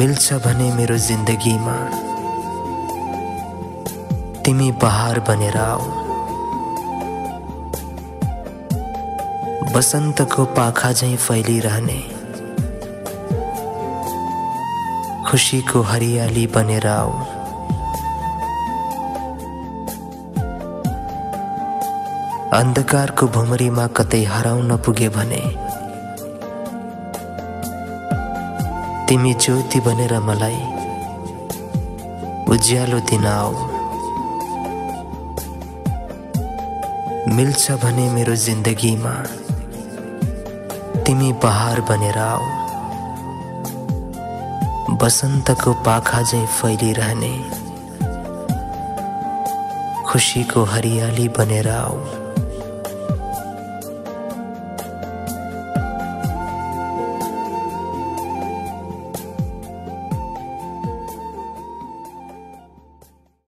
मिल्छ भने मेरो जिन्दगीमा तिमी बहार बनेर आऊ। बसन्तको पाखा झैं फैलिरहने खुशीको हरियाली बनेर आऊ। अन्धकारको भुमरीमा कतै हराउन पुगे भने तिमी ज्योति बनेर मलाई उज्यालो दिन आऊ। मिल्छ भने मेरो जिन्दगीमा तिमी बहार बनेर आऊ। बसन्तको पाखा झैं फैलिरहने खुशीको हरियाली बनेर आऊ।